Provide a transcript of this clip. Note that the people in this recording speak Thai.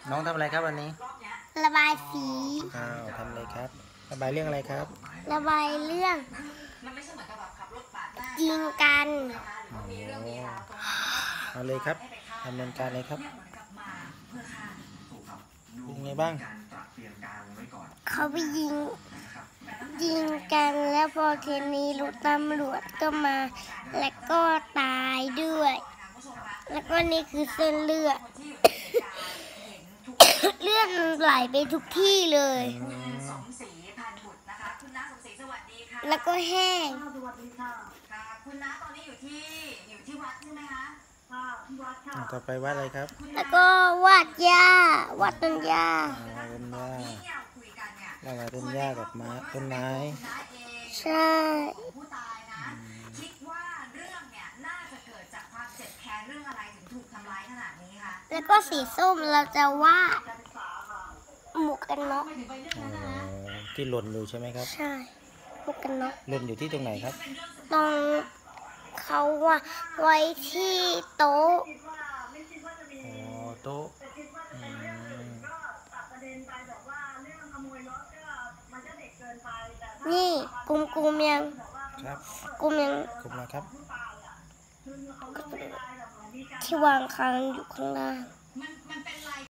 น้องทำอะไรครับวันนี้ระบายสีทำอะไรครับระบายเรื่องอะไรครับระบายเรื่องยิงกันเอาเลยครับดำเนินการเลยครับเป็นไงบ้างเขาไปยิงกันแล้วพอทีนี้ตำรวจก็มาแล้วก็ตายด้วยแล้วก็นี่คือเส้นเลือด เลือดไหลไปทุกที่เลยแล้วก็แห้งคุณน้าตอนนี้อยู่ที่วัดใช่ไหมคะวัดค่ะต่อไปวัดอะไรครับแล้วก็วาดต้นหญ้าต้นหญ้าเรามาต้นหญ้ากับต้นไม้ใช่ผู้ตายนะคิดว่าเรื่องเนี่ยน่าจะเกิดจากความเจ็บแค้นเรื่องอะไรถึงถูกทำร้ายขนาดนี้คะแล้วก็สีส้มเราจะวาดหมวกกันน็อกที่หล่นอยู่ใช่ไหมครับใช่หมวกกันน็อกหล่นอยู่ที่ตรงไหนครับตรงเขาว่าไว้ที่โต๊ะโต๊ะนี่กุมยังครับกุมยังนะครับที่วางค้างอยู่ข้างล่าง